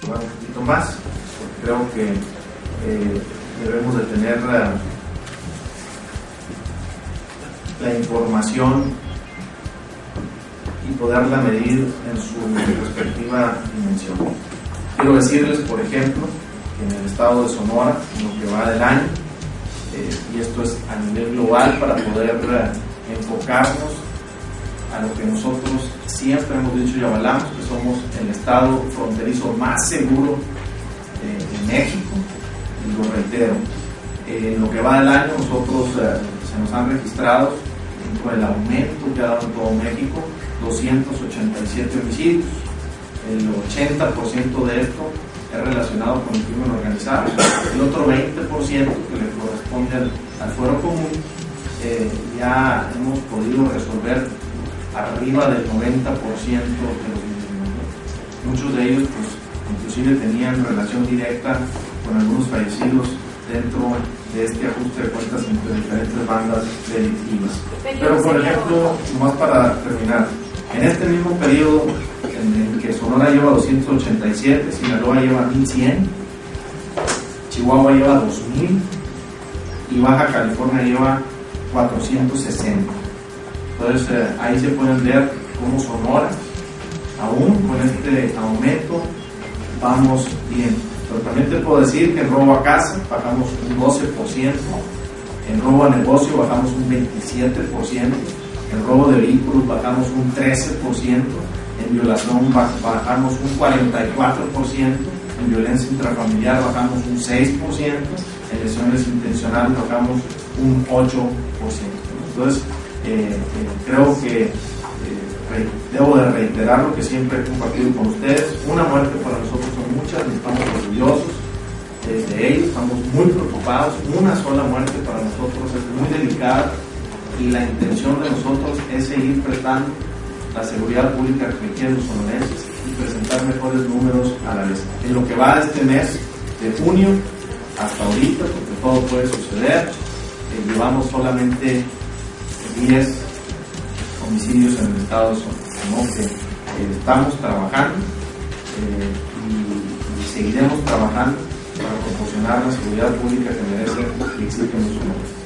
observar un poquito más, porque creo que debemos de tener la información y poderla medir en su respectiva dimensión. Quiero decirles, por ejemplo, que en el estado de Sonora, en lo que va del año, y esto es a nivel global para poder enfocarnos a lo que nosotros siempre hemos dicho y avalamos, que somos el estado fronterizo más seguro de México, y lo reitero. En lo que va del año, nosotros se nos han registrado, con el aumento que ha dado en todo México, 287 homicidios. El 80% de esto es relacionado con el crimen organizado. El otro 20% que le corresponde al fuero común, ya hemos podido resolver arriba del 90% de los mismos. Muchos de ellos, pues, inclusive tenían relación directa con algunos fallecidos dentro de este ajuste de cuentas entre diferentes bandas delictivas. Pero, por ejemplo, más para terminar, en este mismo periodo en el que Sonora lleva 287, Sinaloa lleva 1100, Chihuahua lleva 2000 y Baja California lleva 460. Entonces ahí se pueden ver cómo Sonora, aún con este aumento, vamos bien. Pero también te puedo decir que en robo a casa bajamos un 12%, en robo a negocio bajamos un 27%, en robo de vehículos bajamos un 13%, en violación bajamos un 44%, en violencia intrafamiliar bajamos un 6%, en lesiones intencionales bajamos un 8%. Entonces, creo que debo de reiterar lo que siempre he compartido con ustedes: una muerte para nosotros son muchas, estamos orgullosos de ello, estamos muy preocupados. Una sola muerte para nosotros es muy delicada, y la intención de nosotros es seguir prestando la seguridad pública que requieren los sonorenses y presentar mejores números a la vez. En lo que va de este mes de junio hasta ahorita, porque todo puede suceder, llevamos solamente 10 homicidios en el estado de Sonora, que estamos trabajando y seguiremos trabajando para proporcionar la seguridad pública que merece y exige en su nombre.